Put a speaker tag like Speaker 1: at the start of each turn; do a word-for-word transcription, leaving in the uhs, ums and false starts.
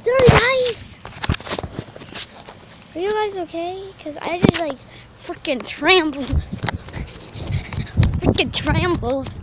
Speaker 1: Sorry, guys. Are you guys okay? Because I just like freaking trampled. freaking trampled.